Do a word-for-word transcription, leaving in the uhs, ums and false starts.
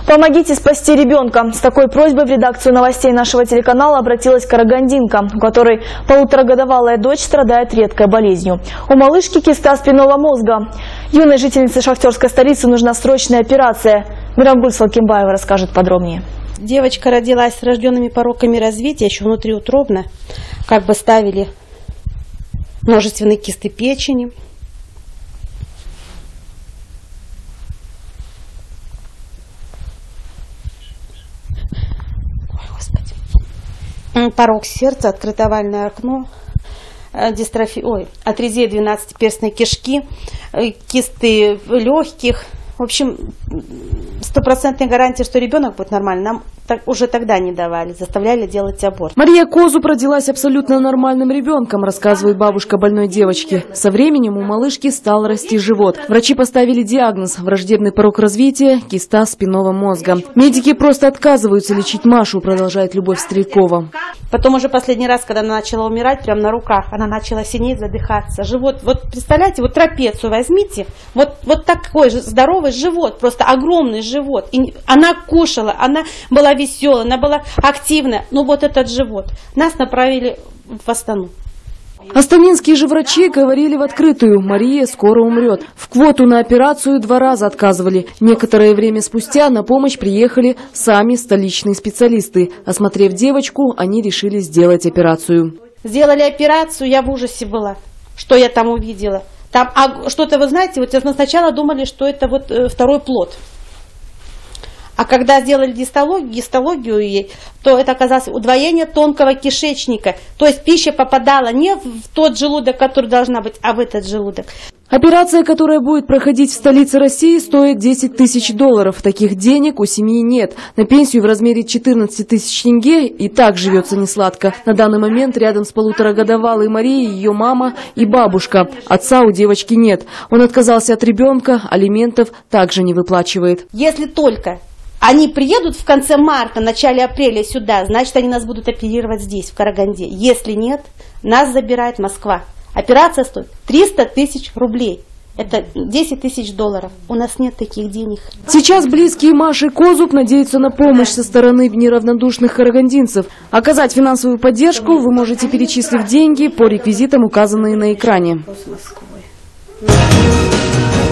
Помогите спасти ребенка. С такой просьбой в редакцию новостей нашего телеканала обратилась карагандинка, у которой полуторагодовалая дочь страдает редкой болезнью. У малышки киста спинного мозга. Юной жительнице шахтерской столицы нужна срочная операция. Мирамгуль Салкимбаева расскажет подробнее. Девочка родилась с рожденными пороками развития, еще внутриутробно. Как бы ставили множественные кисты печени. Порок сердца, открытовальное окно, дистрофи... Ой, атрезия двенадцатиперстной кишки, кисты легких. В общем, стопроцентной гарантии, что ребенок будет нормальный, нам так, уже тогда не давали, заставляли делать аборт. Мария Козуб родилась абсолютно нормальным ребенком, рассказывает бабушка больной девочки. Со временем у малышки стал расти живот. Врачи поставили диагноз – враждебный порок развития, киста спинного мозга. Медики просто отказываются лечить Машу, продолжает Любовь Стрелькова. Потом уже последний раз, когда она начала умирать, прямо на руках, она начала синеть, задыхаться. Живот, вот представляете, вот трапецию возьмите, вот, вот такой же здоровый живот, просто огромный живот. И она кушала, она была веселая, она была активная. Ну вот этот живот. Нас направили в Астану. Астанинские же врачи говорили в открытую: Мария скоро умрет. В квоту на операцию два раза отказывали. Некоторое время спустя на помощь приехали сами столичные специалисты. Осмотрев девочку, они решили сделать операцию. Сделали операцию, я в ужасе была, что я там увидела. Там, а что-то, вы знаете, вот мы сначала думали, что это вот э, второй плод. А когда сделали гистологию, гистологию ей, то это оказалось удвоение тонкого кишечника. То есть пища попадала не в тот желудок, который должна быть, а в этот желудок. Операция, которая будет проходить в столице России, стоит десять тысяч долларов. Таких денег у семьи нет. На пенсию в размере четырнадцати тысяч тенге и так живется несладко. На данный момент рядом с полуторагодовалой Марией ее мама и бабушка. Отца у девочки нет. Он отказался от ребенка, алиментов также не выплачивает. Если только они приедут в конце марта, начале апреля сюда, значит, они нас будут оперировать здесь, в Караганде. Если нет, нас забирает Москва. Операция стоит триста тысяч рублей. Это десять тысяч долларов. У нас нет таких денег. Сейчас близкие Маши Козуб надеются на помощь со стороны неравнодушных карагандинцев. Оказать финансовую поддержку вы можете, перечислив деньги по реквизитам, указанные на экране.